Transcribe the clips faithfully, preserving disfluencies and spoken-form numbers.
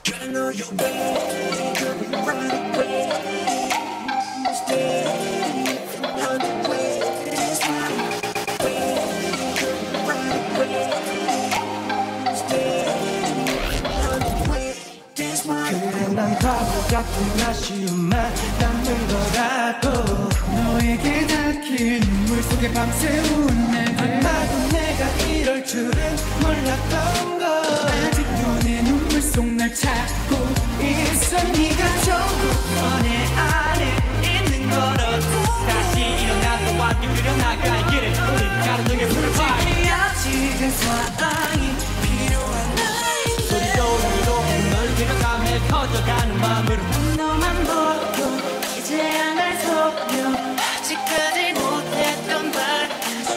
그래 난 바보 같은 아쉬운 말 남는 거라도 너에게 닿길 눈물 속에 밤새운 내들 아마도 내가 이럴 줄은 몰랐던 걸 아직도 내 눈물 속 날 찾고 있어. 네가 전부 내 안에 있는 거라도 다시 일어나서 완전 그려나갈 길을 우린 가르는 불을 봐. 지금 사랑이 필요한 나인 소리 소리로 널 그려가며 커져가는 마음으로 너만 보고 이제야 날 속여 아직까지 못했던 말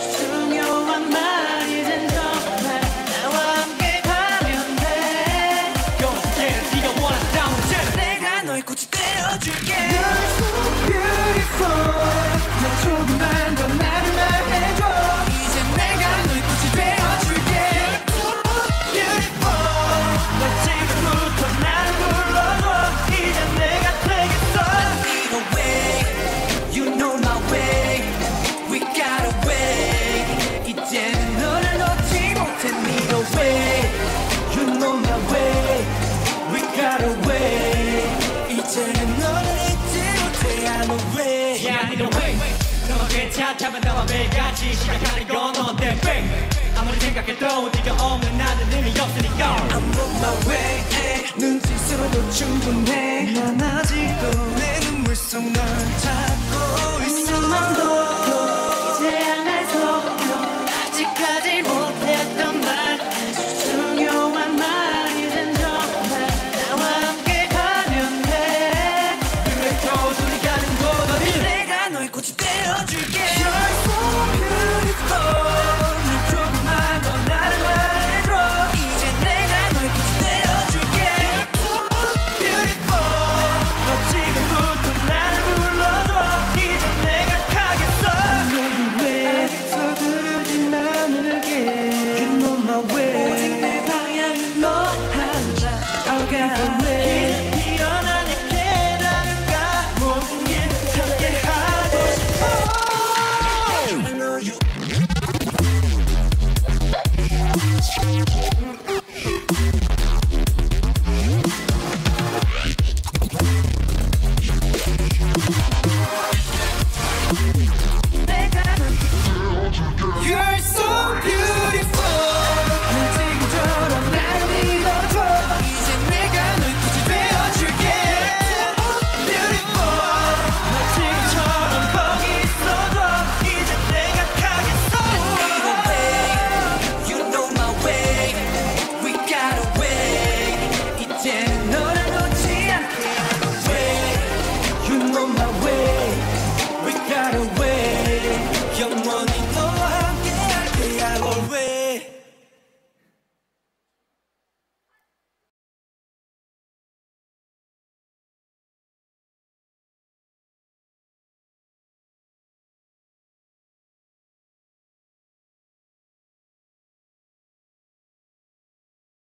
중요한 말이든 정말 나와 함께 가면 돼. 용기를 네가 원한다면 쟤는 내가 너의 꽃이 되어줄게. You're so beautiful. 나 조금만 더 나를 말해줘. 이제 내가 너의 꽃이 되어줄게. You're so beautiful. 너 지금부터 나를 불러줘. 이제 내가 되겠어. Need a way. You know my way. We got a way. 이제는 너를 놓지 못해. Need a way. You know my way. We got a way. 이제는 너를 잊지 못해. I'm a way. Yeah, I need a way. 너가 괜찮다면 나와 매일같이 시작하는 건 어때, babe? 아무리 생각해도 네가 없는 나는 의미 없으니까 I'm on my way. 눈짓으로도 충분해. 난 아직도 내 눈물 속 널 찾고 있어. 너만 보고 이제야 날 속여 아직까지 못했던 말 중요한 말이든 정말 나와 함께 가면 돼. 그래 겨우들이 가는 곳 어디 내가 너의 꽃이 되어줄게. You're so beautiful. 날 조금만 더 나를 말해줘. 이제 내가 너의 꽃이 되어줄게. You're so beautiful. 너 지금부터 나를 불러줘. 이제 내가 가겠어. I know the way. 서두르진 않을게. You know my way. 오직 내 방향은 너 하나. I'll get away.